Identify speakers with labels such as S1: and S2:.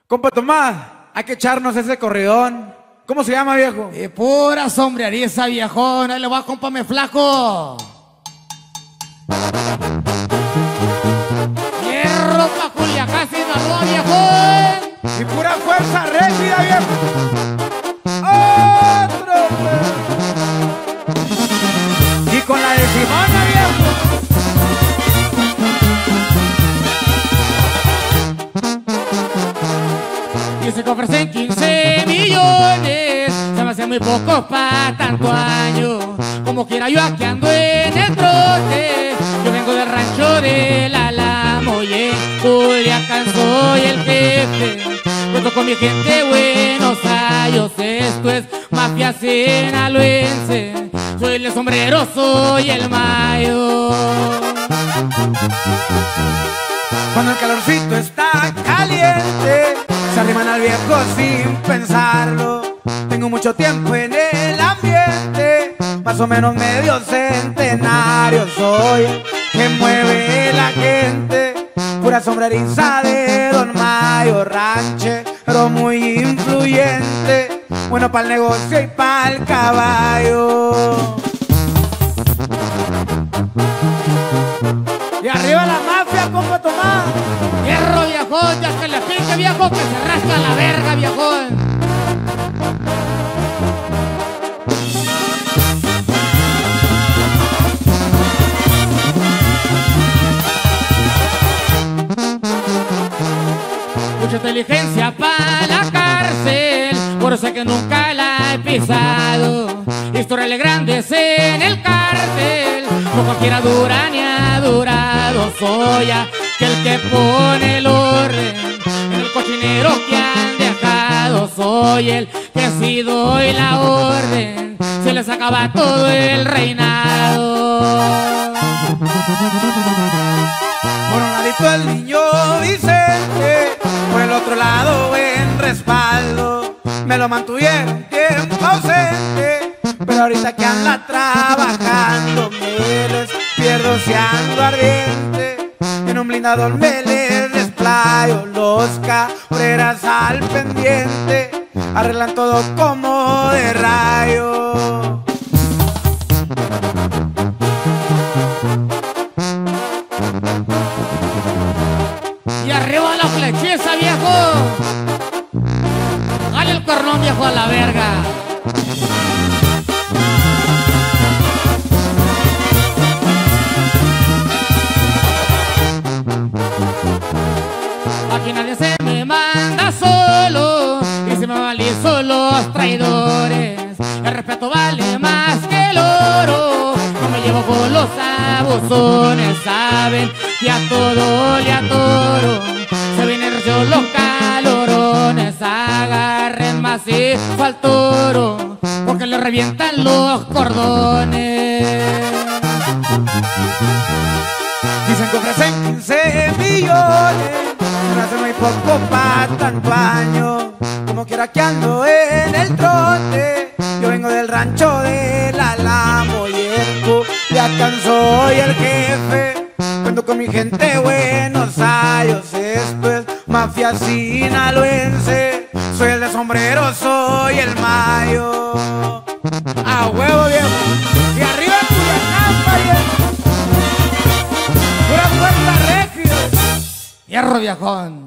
S1: Compa Tomás, hay que echarnos ese corridón. ¿Cómo se llama, viejo?
S2: Pura sombreriza, viejón. Ahí le va, compa, me flaco. Hierro pa' Culiacán, Sinaloa, viejón.
S1: Y pura fuerza répida, viejo. ¡Otro! Y con la de Simona, viejo.
S2: Dice que ofrecen 15 millones. Se me hacen muy pocos pa' tanto año. Como quiera yo aquí ando en el trote. Yo vengo del rancho del Álamo y en Culiacán soy el jefe. Cuento con mi gente Buenos Aires. Esto es mafia sinaloense. Soy el sombrero, soy el mayo.
S1: Cuando el calorcito está caliente, se arriman al viejo sin pensarlo. Tengo mucho tiempo en el ambiente, más o menos medio centenario. Soy el que mueve la gente, pura sombreriza de Don Mayo. Ranchero muy influyente, bueno pa'l negocio y pa'l caballo. Y arriba la mafia, compa Tomás.
S2: Hierro, viejón, ya que le pique, viejo, que se rasca la verga, viejón. Mucha inteligencia para la cárcel, por eso es que nunca la he pisado. Historiales grandes en el cárcel, no cualquiera dura ni ha durado. Soy aquel que pone el orden en el cochinero que han dejado. Soy el que si doy la orden se les acaba todo el reinado.
S1: Por un ladito el niño Vicente, por el otro lado en respaldo. Me lo mantuvieron tiempo ausente, pero ahorita que anda trabajando me les pierdo si ando ardiente. En un blindador me les desplayo, los cabreras al pendiente arreglan todo como de rayo.
S2: Y arriba la flechiza, viejo. Dale el cornón, viejo, a la verga. Aquí nadie se me manda solo y se me valen los traidores. El respeto vale más que el oro. No me llevo con los abusones. Saben que a todo le atoro. Se vienen recios los calorones. Agarren macizo al toro, porque le revientan los cordones.
S1: Dicen que ofrecen 15 millones, me hace muy poco pa' tanto año. Como quiera que ando en el trote, yo vengo del rancho del Álamo y en Culiacán soy el jefe. Cuento con mi gente Buenos Aires, esto es mafia sinaloense. Soy el de sombrero, soy el mayo. A huevo, viejo. Y arriba Culiacán, pariente. Pura fuerza répida.
S2: Hierro, viejón.